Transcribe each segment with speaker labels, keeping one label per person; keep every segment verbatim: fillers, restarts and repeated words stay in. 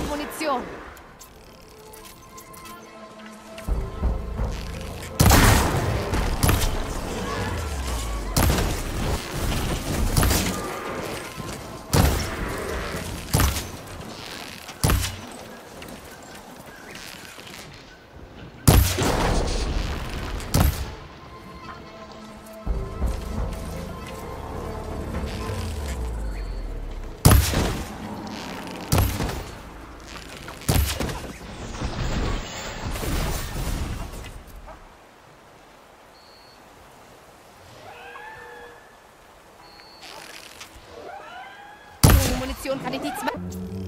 Speaker 1: noch Munition. Munition kann ich nicht zwei.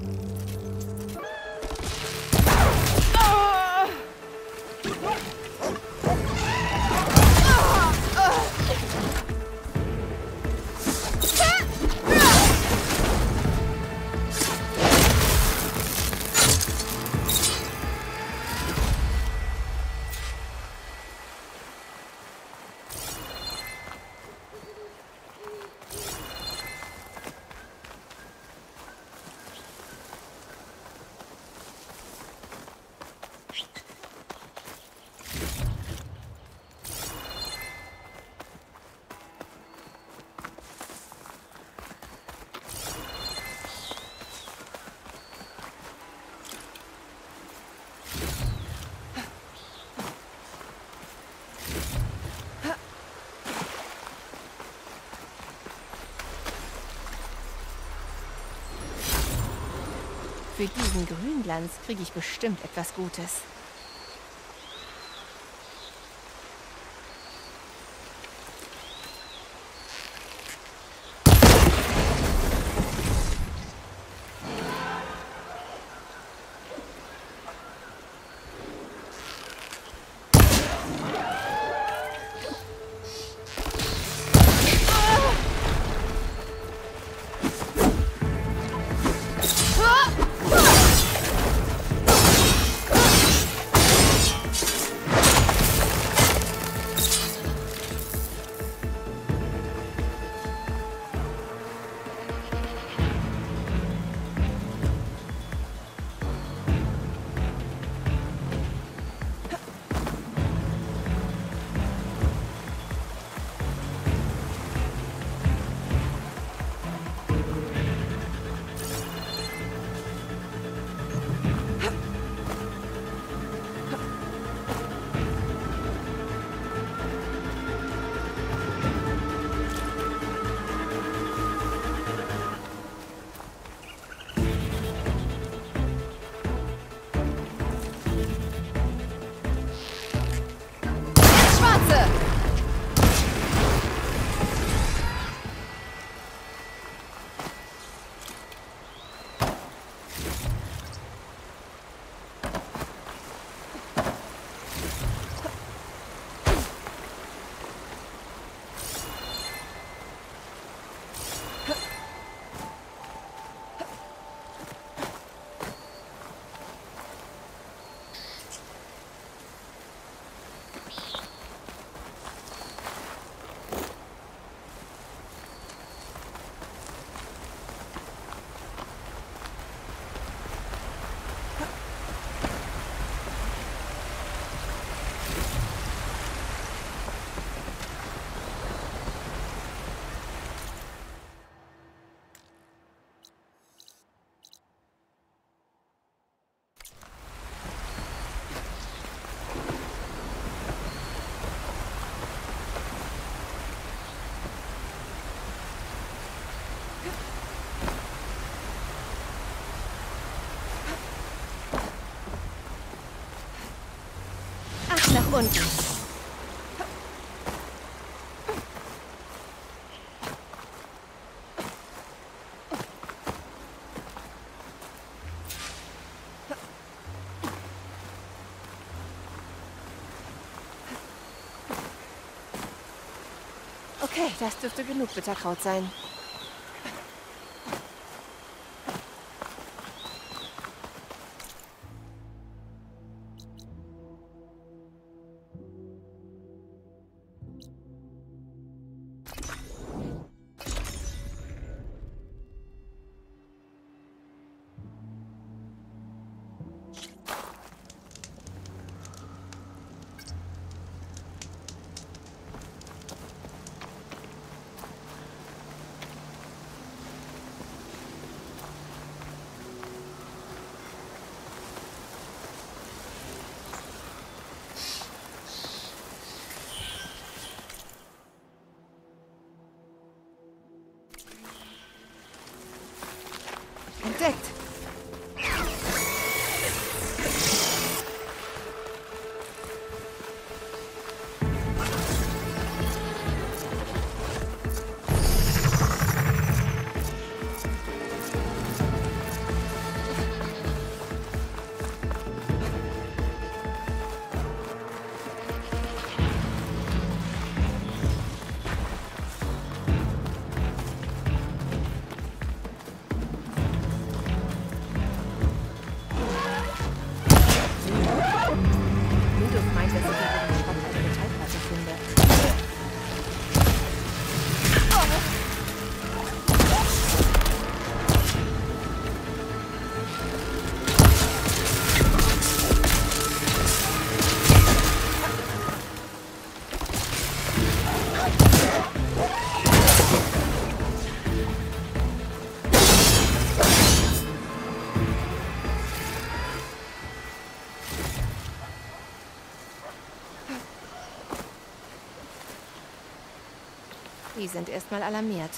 Speaker 1: Für diesen Grünglanz kriege ich bestimmt etwas Gutes. Nach unten. Okay, das dürfte genug Bitterkraut sein. Perfekt. Die sind erstmal alarmiert.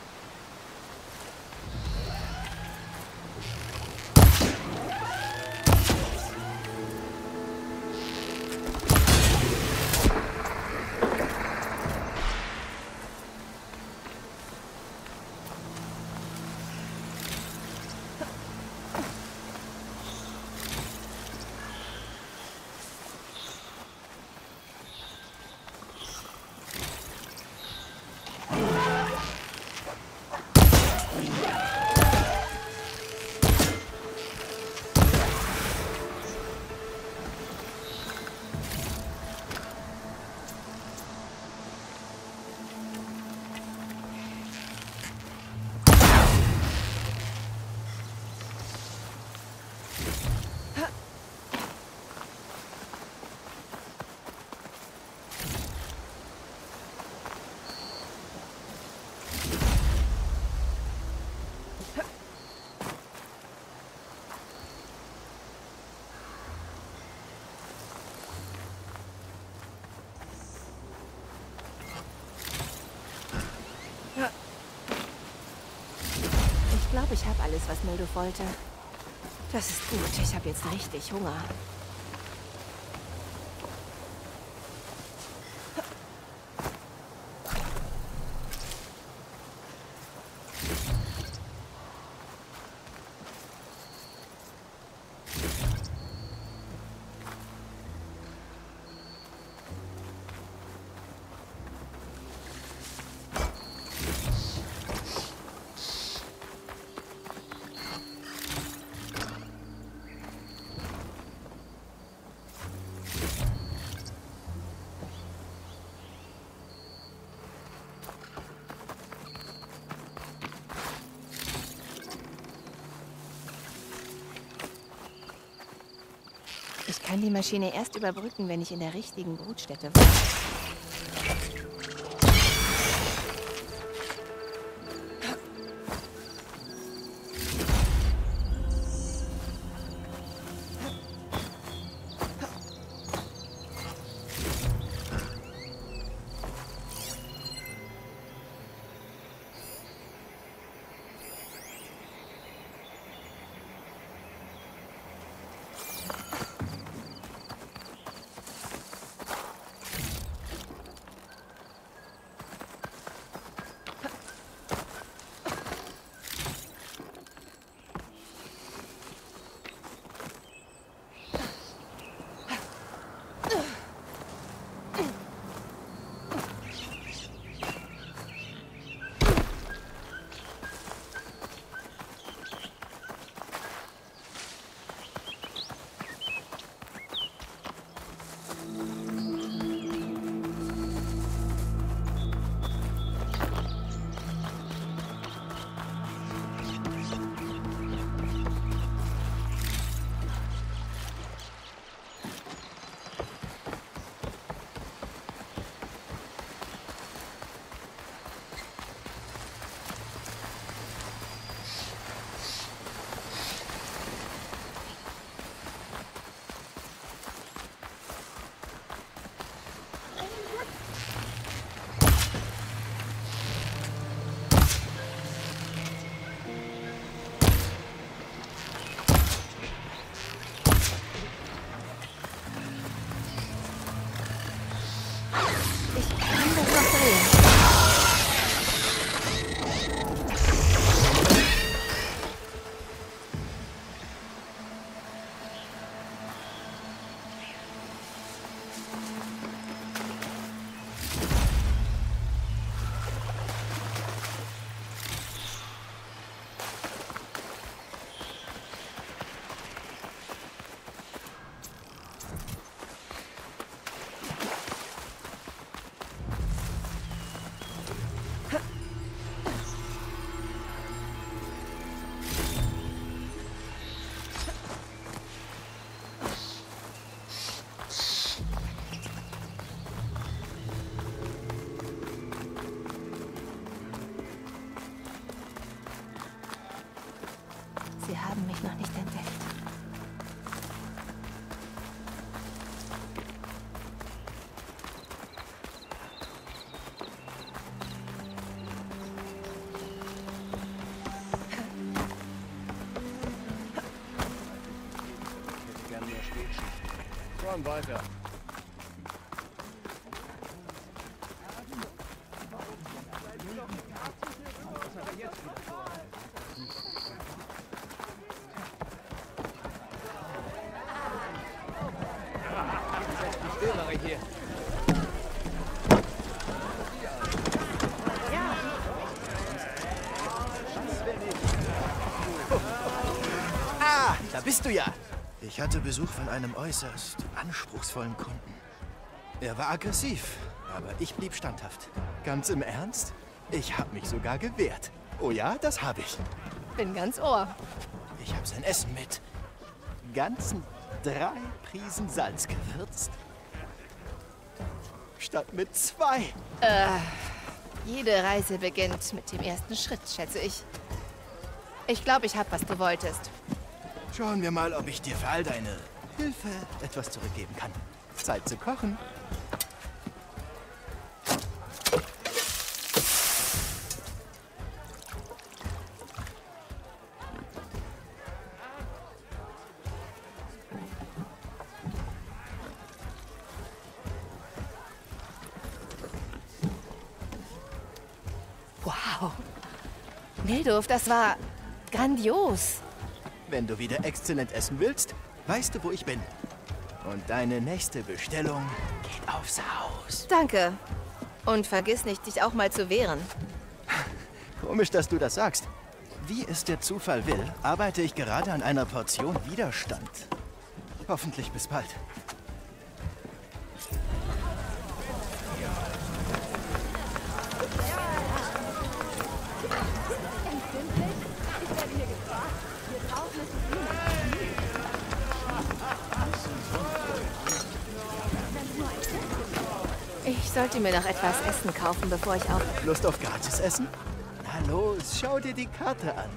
Speaker 1: Ich glaube, ich habe alles, was Milduff wollte. Das ist gut. Ich habe jetzt richtig Hunger. Ich kann die Maschine erst überbrücken, wenn ich in der richtigen Brutstätte war. haben mich noch nicht entdeckt.
Speaker 2: Komm weiter. Hier.
Speaker 3: Ah, da bist du ja. Ich hatte Besuch von einem äußerst anspruchsvollen Kunden. Er war aggressiv, aber ich blieb standhaft. Ganz im Ernst? Ich habe mich sogar gewehrt. Oh ja, das habe ich.
Speaker 1: Bin ganz Ohr.
Speaker 3: Ich habe sein Essen mit ganzen drei Prisen Salz gewürzt. Statt mit zwei.
Speaker 1: Äh, jede Reise beginnt mit dem ersten Schritt, schätze ich. Ich glaube, ich habe, was du wolltest.
Speaker 3: Schauen wir mal, ob ich dir für all deine Hilfe etwas zurückgeben kann. Zeit zu kochen.
Speaker 1: Wow. Nildorf, das war grandios.
Speaker 3: Wenn du wieder exzellent essen willst, weißt du, wo ich bin. Und deine nächste Bestellung geht aufs Haus.
Speaker 1: Danke. Und vergiss nicht, dich auch mal zu wehren.
Speaker 3: Komisch, dass du das sagst. Wie es der Zufall will, arbeite ich gerade an einer Portion Widerstand. Hoffentlich bis bald.
Speaker 1: Ich sollte mir noch etwas Essen kaufen, bevor ich auf...
Speaker 3: Lust auf Gratisessen? Na los, schau dir die Karte an.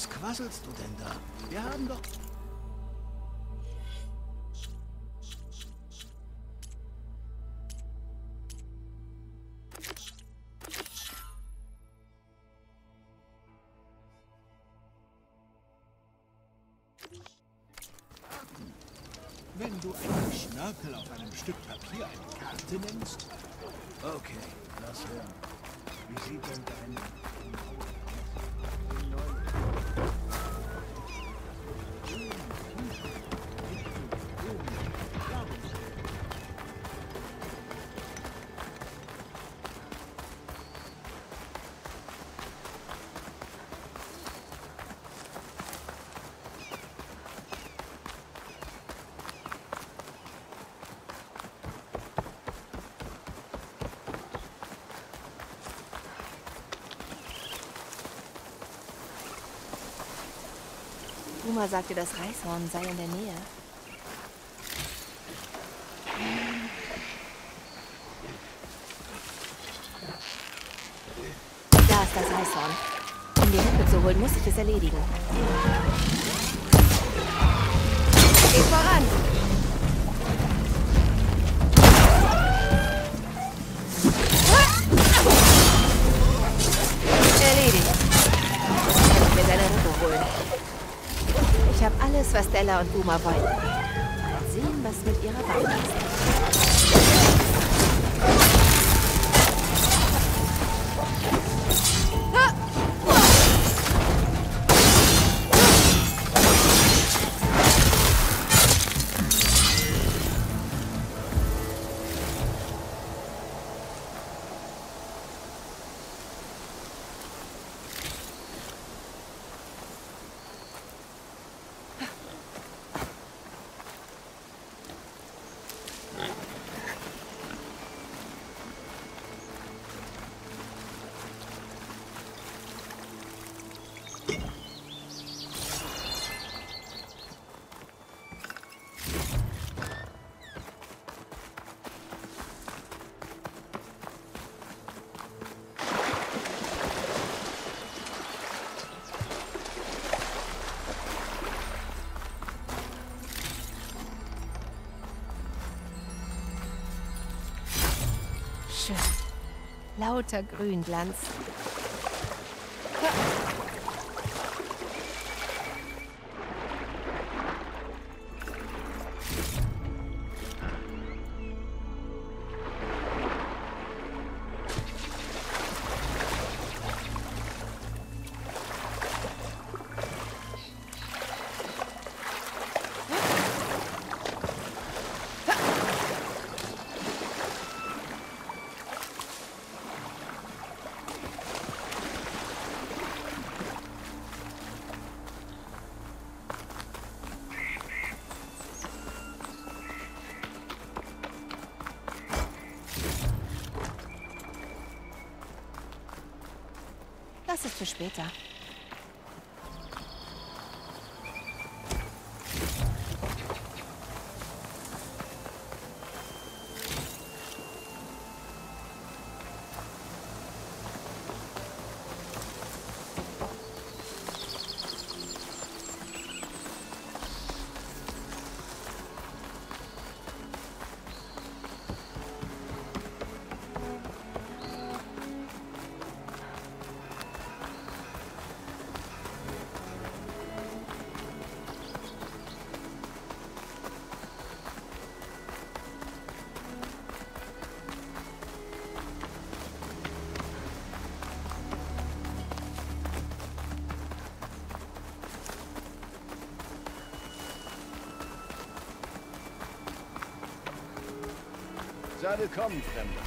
Speaker 2: Was quasselst du denn da? Wir haben doch... Wenn du einen Schnörkel auf einem Stück Papier eine Karte nennst? Okay, lass hören. Wie sieht denn deine...
Speaker 1: Uma sagte, das Reishorn sei in der Nähe. Da ist das Reishorn. Um die Rippe zu holen, muss ich es erledigen. Geh voran! Erledigt. Jetzt kann ich mir seine Rippe holen. Ich habe alles, was Della und Uma wollen. Mal sehen, was mit ihrer Waffe ist. Schön. Lauter Grünglanz. Das ist für später.
Speaker 2: Sei willkommen, Fremder.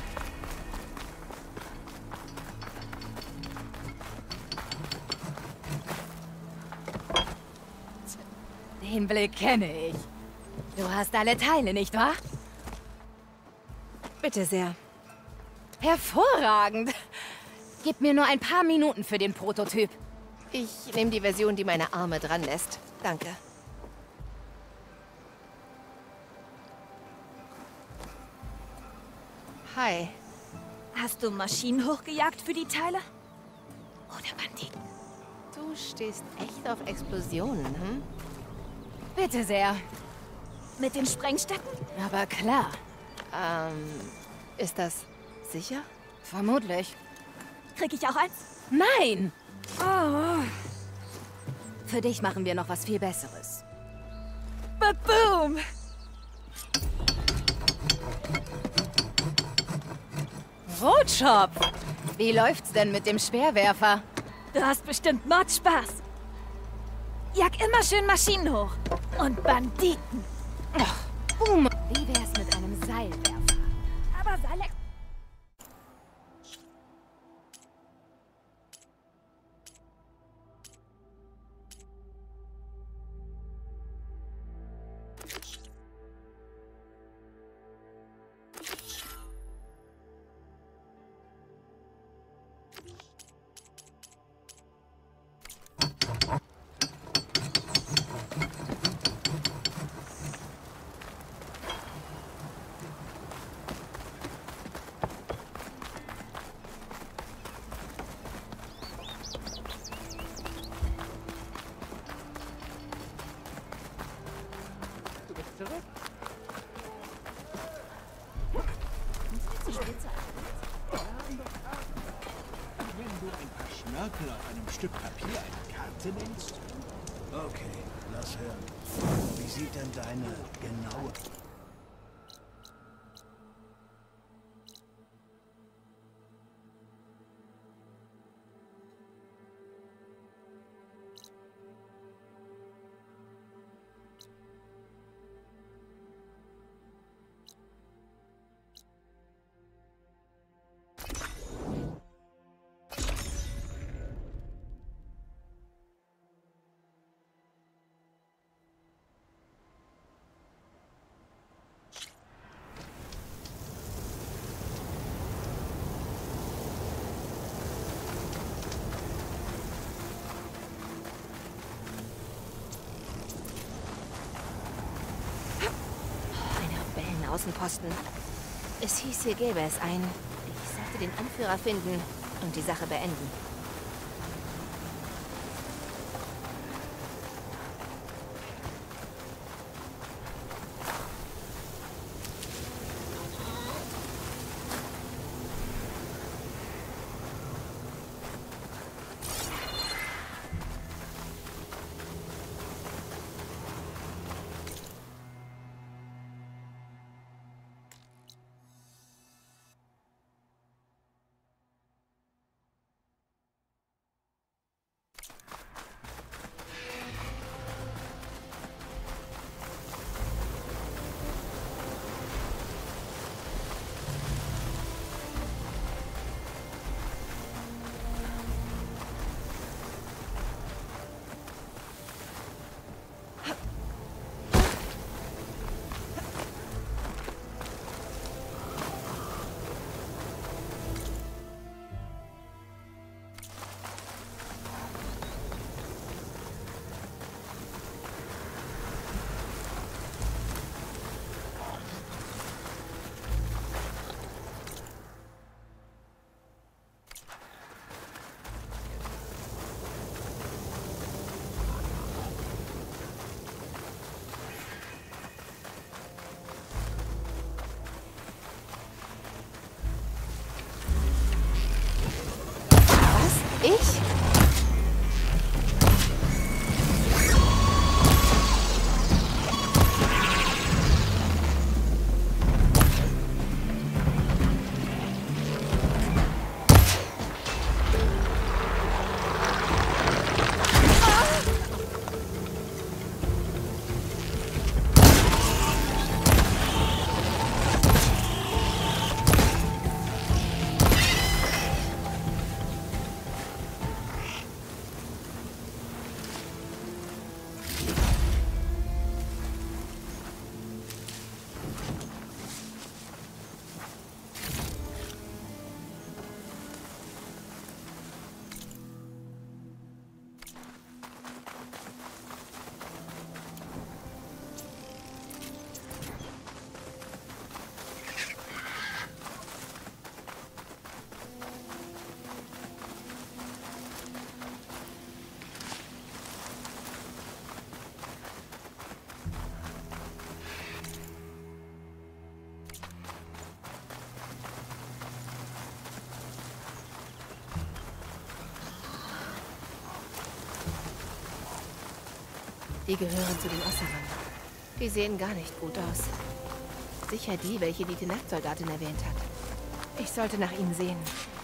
Speaker 4: Den Blick kenne ich. Du hast alle Teile, nicht wahr?
Speaker 1: Bitte sehr.
Speaker 4: Hervorragend. Gib mir nur ein paar Minuten für den Prototyp.
Speaker 1: Ich nehme die Version, die meine Arme dran lässt. Danke. Hi.
Speaker 4: Hast du Maschinen hochgejagt für die Teile? Oder Banditen?
Speaker 1: Du stehst echt auf Explosionen, hm?
Speaker 4: Bitte sehr.
Speaker 5: Mit den Sprengstöcken?
Speaker 4: Aber klar.
Speaker 1: Ähm, ist das sicher?
Speaker 4: Vermutlich.
Speaker 5: Krieg ich auch eins?
Speaker 4: Nein! Oh. Für dich machen wir noch was viel Besseres.
Speaker 5: Ba-boom!
Speaker 4: Rotschopf! Wie läuft's denn mit dem Speerwerfer?
Speaker 5: Du hast bestimmt Mordspaß. Jag immer schön Maschinen hoch. Und Banditen.
Speaker 4: Boom! Wie wär's mit einem Seilwerfer?
Speaker 5: Aber Seile...
Speaker 2: Wenn du ein paar Schnörkel auf einem Stück Papier eine Karte nennst? Okay, lass hören. Wie sieht denn deine genaue...
Speaker 1: Außenposten. Es hieß, hier gäbe es einen. Ich sollte den Anführer finden und die Sache beenden. Die gehören zu den Ossaran. Die sehen gar nicht gut aus. Sicher die, welche die Tenakt-Soldatin erwähnt hat. Ich sollte nach ihnen sehen.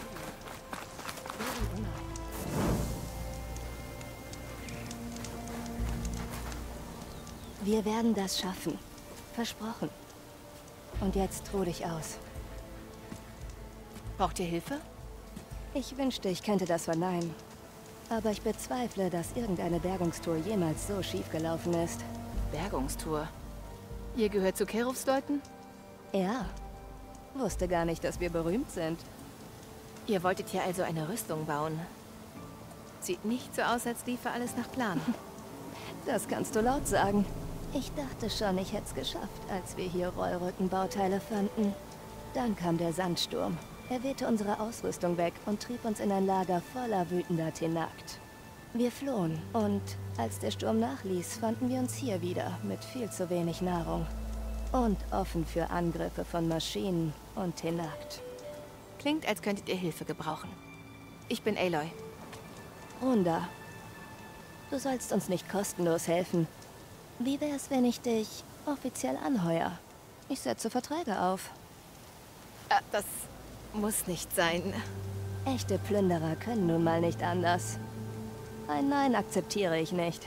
Speaker 4: Wir werden das schaffen. Versprochen. Und jetzt ruh dich aus.
Speaker 1: Braucht ihr Hilfe?
Speaker 4: Ich wünschte, ich könnte das verneinen. Aber ich bezweifle, dass irgendeine Bergungstour jemals so schief gelaufen ist.
Speaker 1: Bergungstour? Ihr gehört zu Kerufs Leuten?
Speaker 4: Ja. Wusste gar nicht, dass wir berühmt sind.
Speaker 1: Ihr wolltet hier also eine Rüstung bauen. Sieht nicht so aus, als liefe alles nach Plan.
Speaker 4: Das kannst du laut sagen. Ich dachte schon, ich hätte es geschafft, als wir hier Rollrückenbauteile fanden. Dann kam der Sandsturm. Er wehte unsere Ausrüstung weg und trieb uns in ein Lager voller wütender Tenakt. Wir flohen und als der Sturm nachließ, fanden wir uns hier wieder mit viel zu wenig Nahrung. Und offen für Angriffe von Maschinen und Tenakt.
Speaker 1: Klingt, als könntet ihr Hilfe gebrauchen. Ich bin Aloy.
Speaker 4: Runda. Du sollst uns nicht kostenlos helfen. Wie wär's, wenn ich dich offiziell anheuer? Ich setze Verträge auf.
Speaker 1: Äh, das muss nicht sein.
Speaker 4: Echte Plünderer können nun mal nicht anders. Ein Nein akzeptiere ich nicht.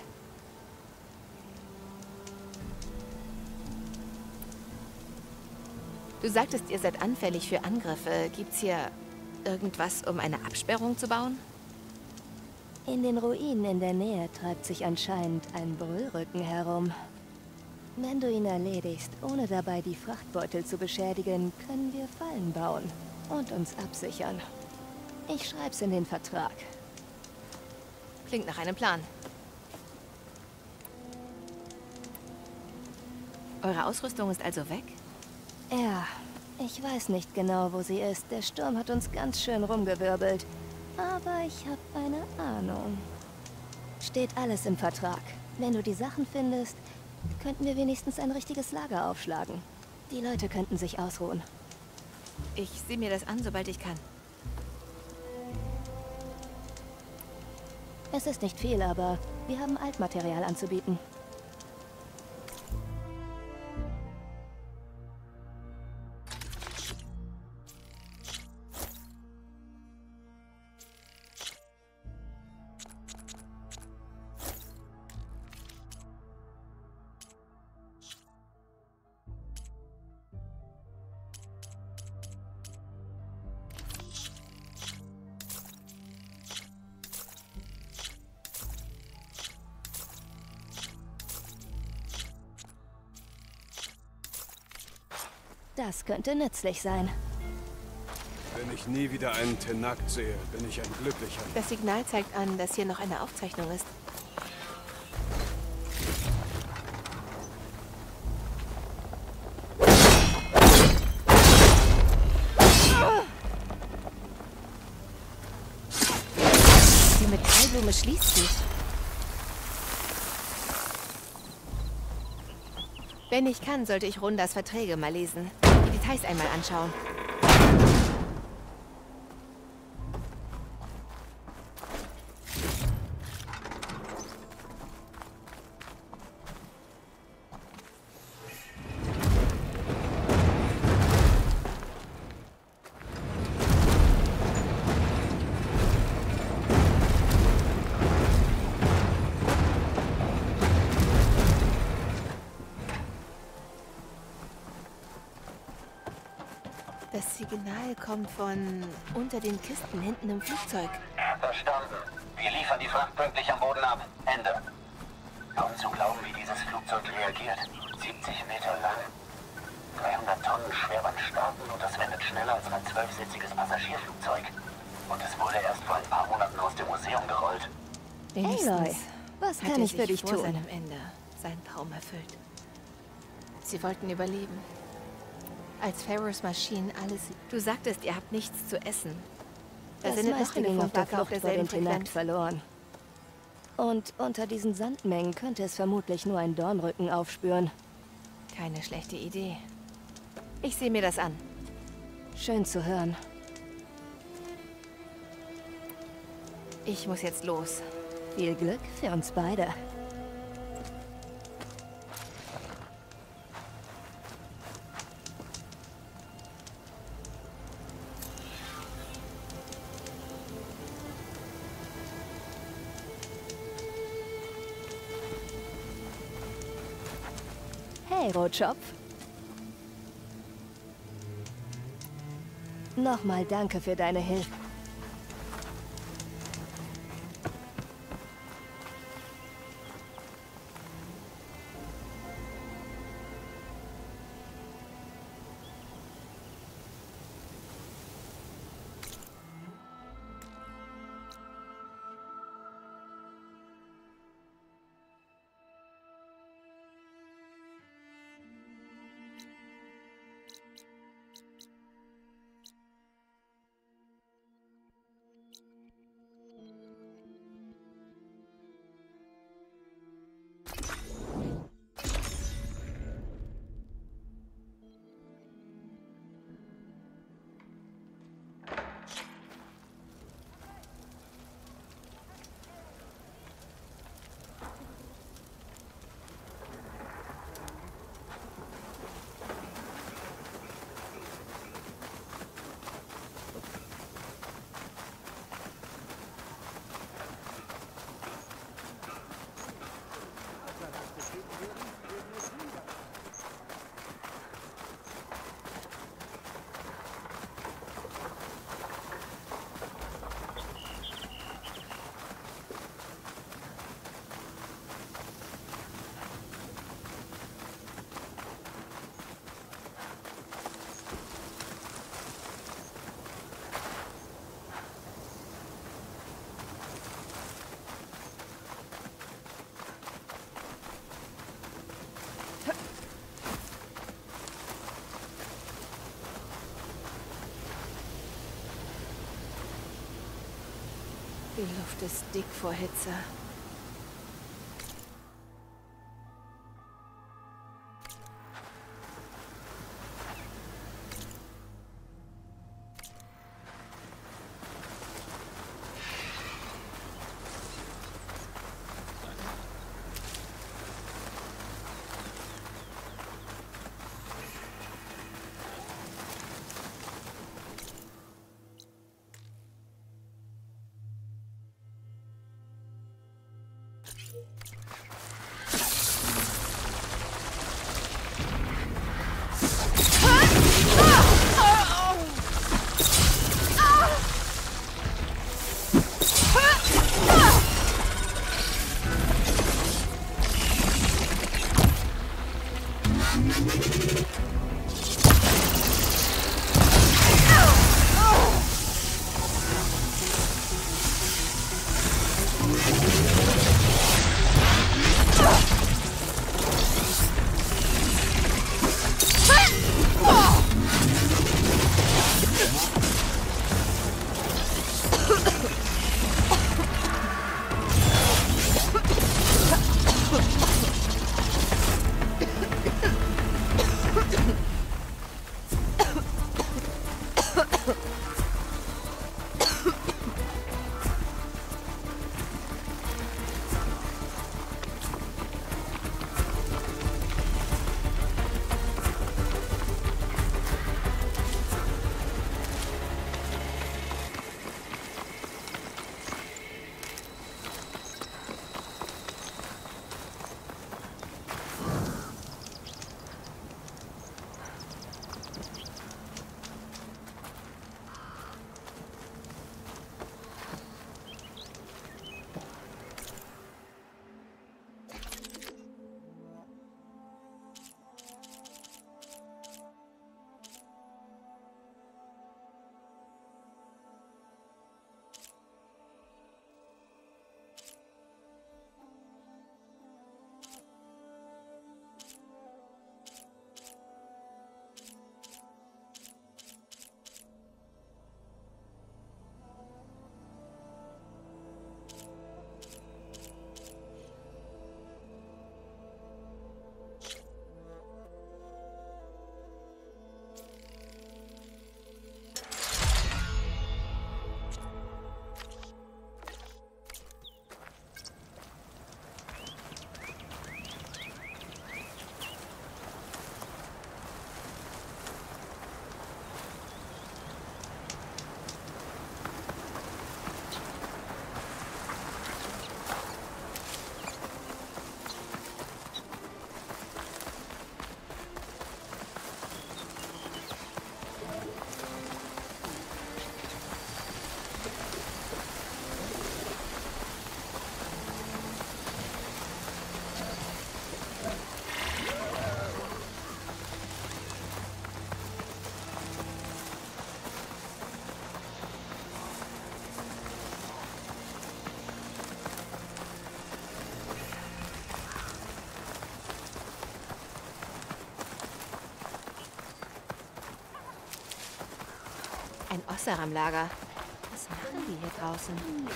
Speaker 1: Du sagtest, ihr seid anfällig für Angriffe. Gibt's hier irgendwas, um eine Absperrung zu bauen?
Speaker 4: In den Ruinen in der Nähe treibt sich anscheinend ein Brüllrücken herum. Wenn du ihn erledigst, ohne dabei die Frachtbeutel zu beschädigen, können wir Fallen bauen und uns absichern. Ich schreib's in den Vertrag.
Speaker 1: Klingt nach einem Plan. Eure Ausrüstung ist also weg?
Speaker 4: Ja, ich weiß nicht genau, wo sie ist. Der Sturm hat uns ganz schön rumgewirbelt. Aber ich habe eine Ahnung. Steht alles im Vertrag. Wenn du die Sachen findest, könnten wir wenigstens ein richtiges Lager aufschlagen. Die Leute könnten sich ausruhen.
Speaker 1: Ich sehe mir das an, sobald ich kann.
Speaker 4: Es ist nicht viel, aber wir haben Altmaterial anzubieten. Das könnte nützlich sein.
Speaker 6: Wenn ich nie wieder einen Tenakt sehe, bin ich ein Glücklicher.
Speaker 1: Das Signal zeigt an, dass hier noch eine Aufzeichnung ist. Die Metallblume schließt sich. Wenn ich kann, sollte ich Rundas Verträge mal lesen. Die Details einmal anschauen. Das Signal kommt von unter den Kisten hinten im Flugzeug.
Speaker 7: Verstanden. Wir liefern die Fracht pünktlich am Boden ab. Ende. Kaum zu glauben, wie dieses Flugzeug reagiert. siebzig Meter lang. dreihundert Tonnen schwer beim Starten und das wendet schneller als ein zwölfsitziges Passagierflugzeug. Und es wurde erst vor ein paar Monaten aus dem Museum gerollt.
Speaker 4: Aloy, was kann ich für dich
Speaker 1: vor
Speaker 4: tun?
Speaker 1: seinem Ende seinen Traum erfüllt. Sie wollten überleben. Als Pharaohs Maschinen alles... Du sagtest, ihr habt nichts zu essen. Da
Speaker 4: Das
Speaker 1: sind noch
Speaker 4: meiste
Speaker 1: eine
Speaker 4: ging auf der
Speaker 1: Funkmarke auf
Speaker 4: Flucht vor den
Speaker 1: derselben
Speaker 4: Tenakt
Speaker 1: Frequenz.
Speaker 4: verloren. Und unter diesen Sandmengen könnte es vermutlich nur ein Dornrücken aufspüren.
Speaker 1: Keine schlechte Idee. Ich sehe mir das an.
Speaker 4: Schön zu hören.
Speaker 1: Ich muss jetzt los.
Speaker 4: Viel Glück für uns beide. Hey, Rotschopf. Nochmal danke für deine Hilfe.
Speaker 1: Die Luft ist dick vor Hitze. Ein Osser am Lager. Was machen die hier draußen?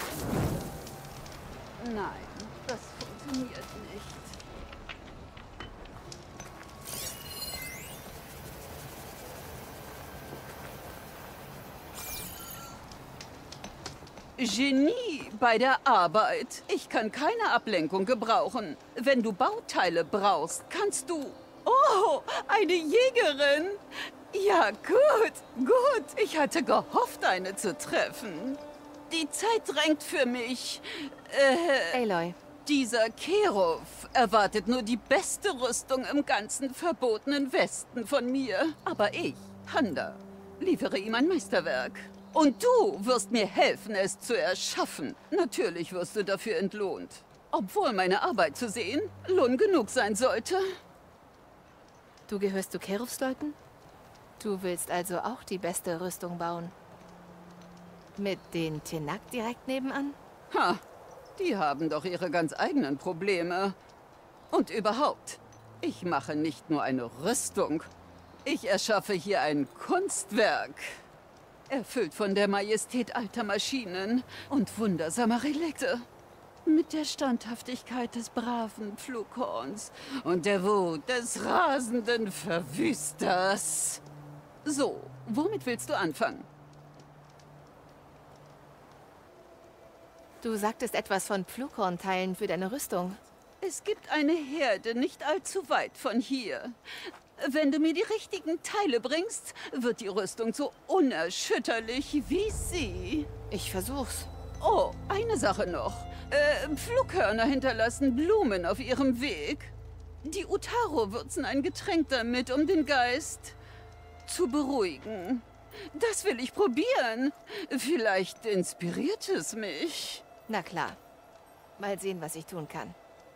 Speaker 8: Nein, das funktioniert nicht. Genie bei der Arbeit. Ich kann keine Ablenkung gebrauchen. Wenn du Bauteile brauchst, kannst du... Oh, eine Jägerin. Ja, gut, gut. Ich hatte gehofft, eine zu treffen. Die Zeit drängt für mich. Äh,
Speaker 1: Aloy.
Speaker 8: Dieser Kerov erwartet nur die beste Rüstung im ganzen verbotenen Westen von mir. Aber ich, Handa, liefere ihm ein Meisterwerk. Und du wirst mir helfen, es zu erschaffen. Natürlich wirst du dafür entlohnt. Obwohl meine Arbeit zu sehen Lohn genug sein sollte.
Speaker 1: Du gehörst zu Kerovs Leuten? Du willst also auch die beste Rüstung bauen? Mit den Tenak direkt nebenan?
Speaker 8: Ha, die haben doch ihre ganz eigenen Probleme. Und überhaupt, ich mache nicht nur eine Rüstung. Ich erschaffe hier ein Kunstwerk. Erfüllt von der Majestät alter Maschinen und wundersamer Relikte. Mit der Standhaftigkeit des braven Pflughorns und der Wut des rasenden Verwüsters. So, womit willst du anfangen?
Speaker 1: Du sagtest etwas von Pflughorn-Teilen für deine Rüstung.
Speaker 8: Es gibt eine Herde nicht allzu weit von hier. Wenn du mir die richtigen Teile bringst, wird die Rüstung so unerschütterlich wie sie.
Speaker 1: Ich versuch's.
Speaker 8: Oh, eine Sache noch. Äh, Pflughörner hinterlassen Blumen auf ihrem Weg. Die Utaro würzen ein Getränk damit, um den Geist zu beruhigen. Das will ich probieren. Vielleicht inspiriert es mich.
Speaker 1: Na klar. Mal sehen, was ich tun kann.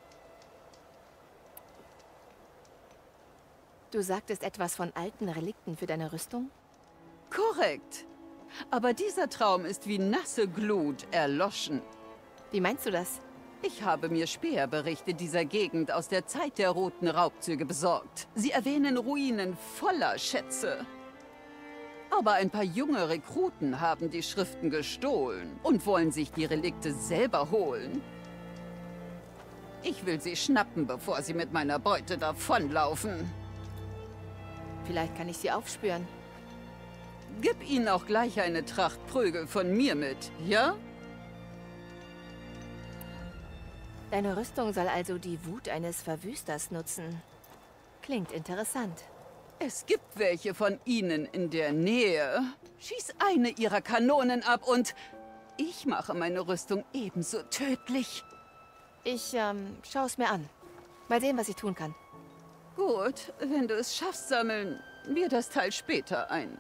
Speaker 1: Du sagtest etwas von alten Relikten für deine Rüstung?
Speaker 8: Korrekt. Aber dieser Traum ist wie nasse Glut erloschen.
Speaker 1: Wie meinst du das?
Speaker 8: Ich habe mir Späherberichte dieser Gegend aus der Zeit der roten Raubzüge besorgt. Sie erwähnen Ruinen voller Schätze. Aber ein paar junge Rekruten haben die Schriften gestohlen und wollen sich die Relikte selber holen. Ich will sie schnappen, bevor sie mit meiner Beute davonlaufen.
Speaker 1: Vielleicht kann ich sie aufspüren.
Speaker 8: Gib ihnen auch gleich eine Tracht Prügel von mir mit, ja?
Speaker 1: Deine Rüstung soll also die Wut eines Verwüsters nutzen. Klingt interessant.
Speaker 8: Es gibt welche von ihnen in der Nähe. Schieß eine ihrer Kanonen ab und ich mache meine Rüstung ebenso tödlich.
Speaker 1: Ich, ähm, schaue es mir an. Mal sehen, was ich tun kann.
Speaker 8: Gut, wenn du es schaffst, sammeln wir das Teil später ein.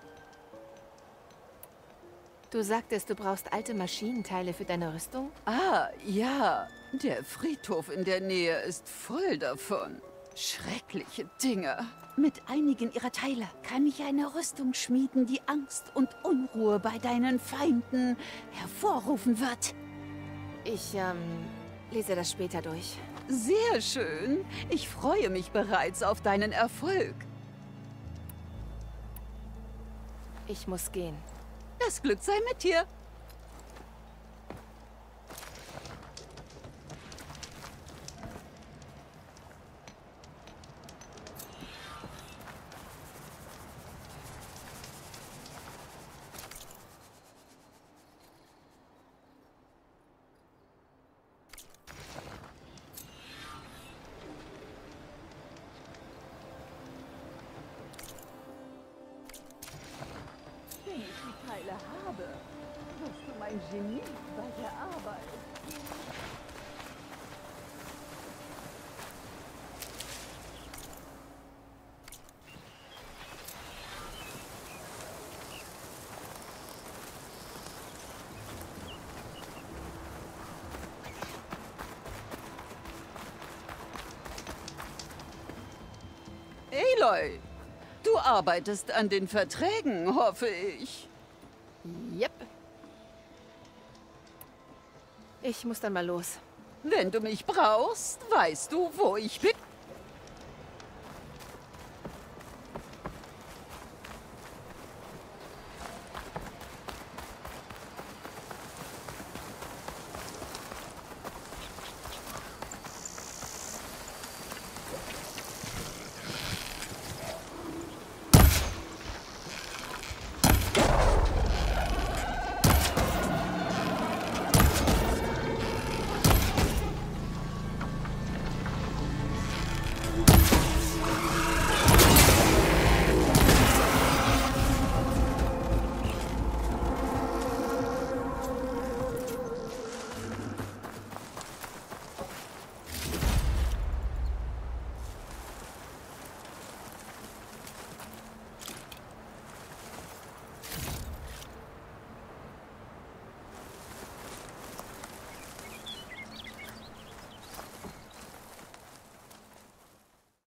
Speaker 1: Du sagtest, du brauchst alte Maschinenteile für deine Rüstung?
Speaker 8: Ah, ja. Der Friedhof in der Nähe ist voll davon. Schreckliche Dinger. Mit einigen ihrer Teile kann ich eine Rüstung schmieden, die Angst und Unruhe bei deinen Feinden hervorrufen wird.
Speaker 1: Ich, ähm, lese das später durch.
Speaker 8: Sehr schön. Ich freue mich bereits auf deinen Erfolg.
Speaker 1: Ich muss gehen.
Speaker 8: Das Glück sei mit dir. Wenn ich die Teile habe, wirst du mein Genie bei der Arbeit. Aloy, du arbeitest an den Verträgen, hoffe ich.
Speaker 1: Yep. Ich muss dann mal los.
Speaker 8: Wenn du mich brauchst, weißt du, wo ich bin.